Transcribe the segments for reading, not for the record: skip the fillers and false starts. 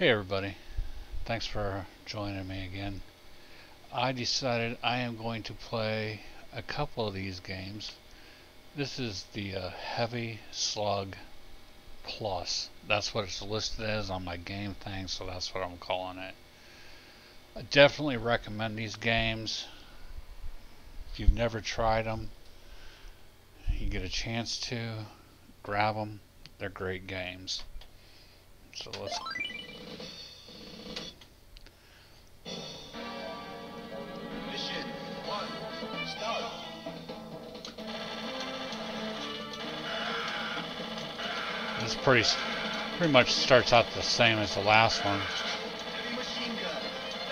Hey everybody, thanks for joining me again. I decided I am going to play a couple of these games. This is the Heavy Slug Plus. That's what it's listed as on my game thing, so that's what I'm calling it. I definitely recommend these games. If you've never tried them, you get a chance to grab them. They're great games. So let's Mission 1, start. This pretty much starts out the same as the last one. Heavy machine gun.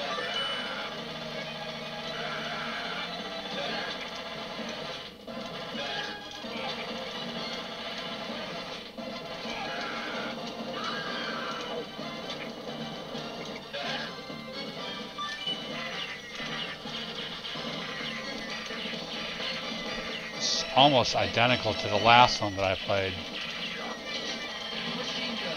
It's almost identical to the last one that I played. Heavy machine gun.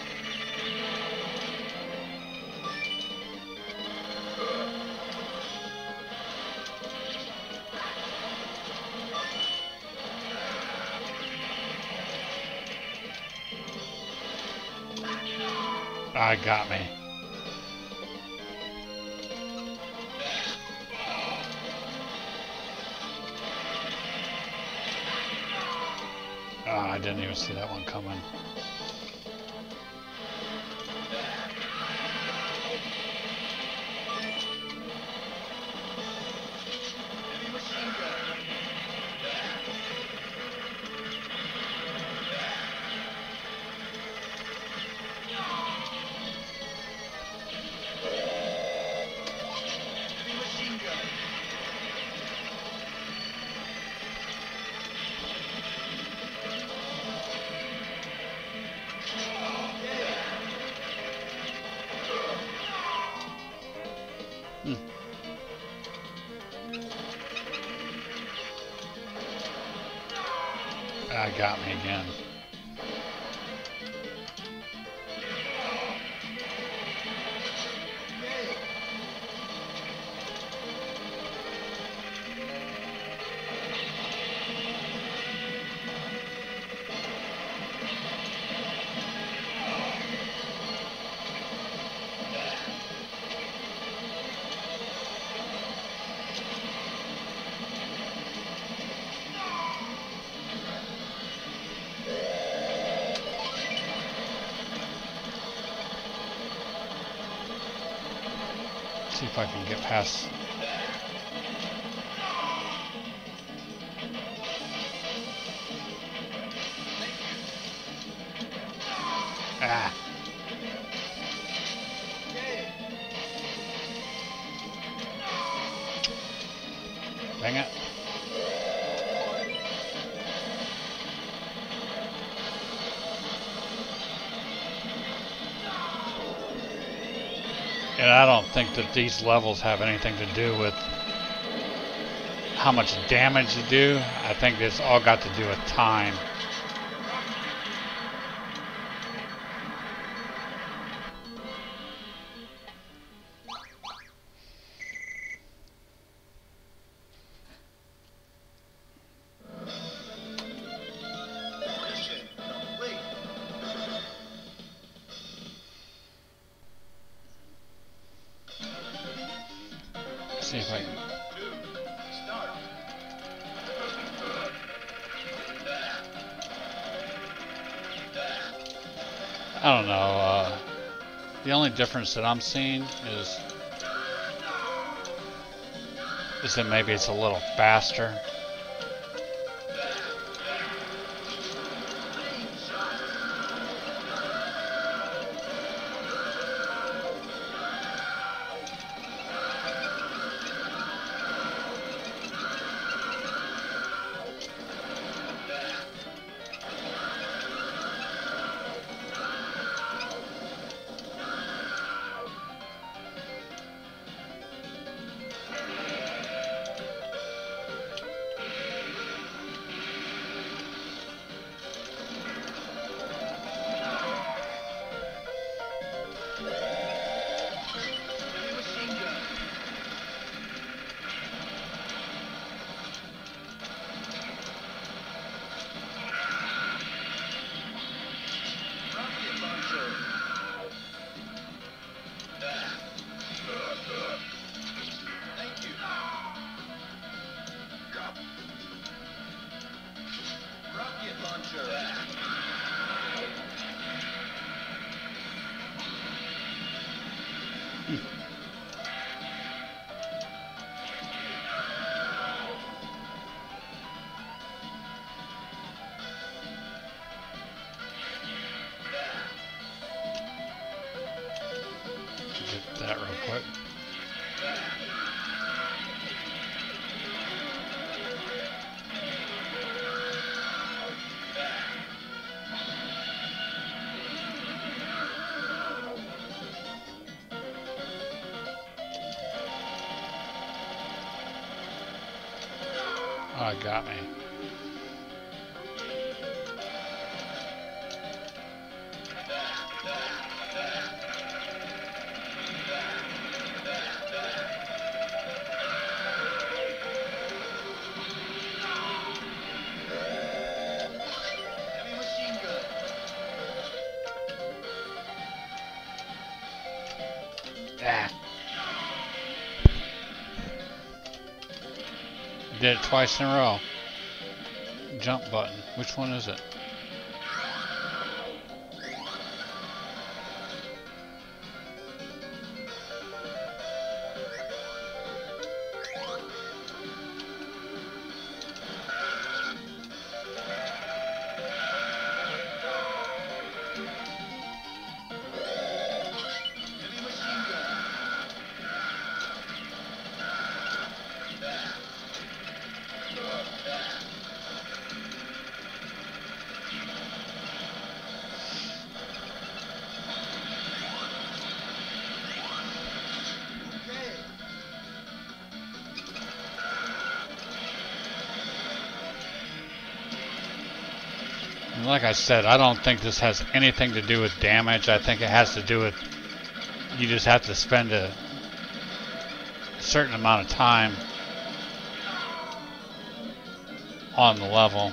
Ah, got me. Ah, I didn't even see that one coming. Heavy machine gun. Heavy machine gun. Hmm. Ah, got me again. See if I can get past. Ah, dang it. And I don't think that these levels have anything to do with how much damage you do. I think it's all got to do with time. Mission complete. See if I can. 2, start. I don't know. The only difference that I'm seeing is that maybe it's a little faster. Heavy machine gun. Rocket launcher. Thank you. Rocket launcher. Get that real quick. Oh, it got me. Heavy machine gun. Ah. Did it twice in a row. Jump button. Which one is it? Heavy machine gun. Okay. And like I said, I don't think this has anything to do with damage. I think it has to do with you just have to spend a certain amount of time on the level.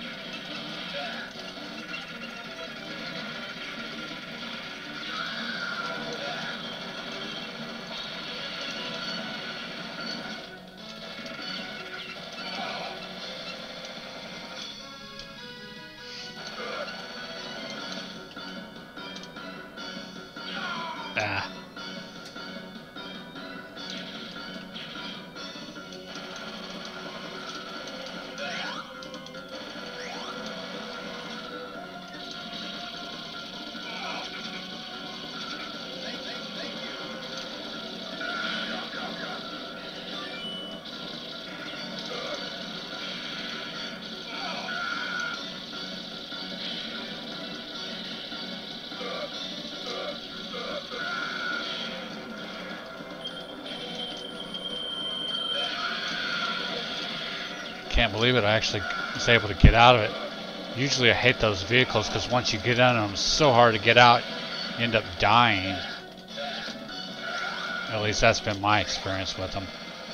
Ah. Thank you. Can't believe it. I actually was able to get out of it. Usually I hate those vehicles because once you get in them, it's so hard to get out. You end up dying. At least that's been my experience with them.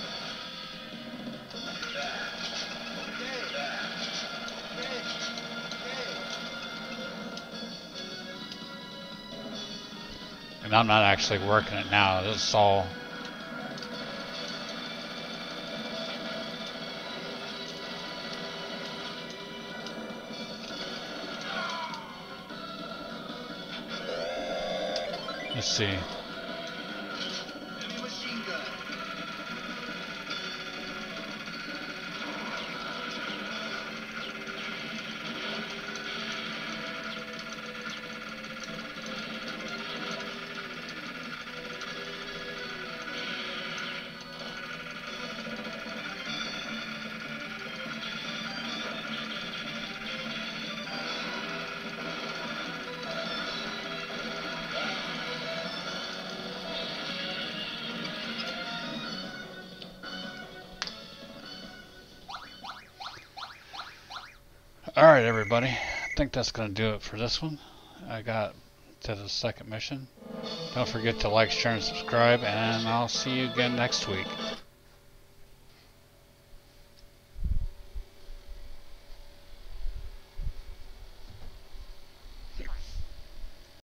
And I'm not actually working it now. This is all. Let's see. Heavy machine gun. Alright, everybody. I think that's going to do it for this one. I got to the second mission. Don't forget to like, share, and subscribe, and I'll see you again next week.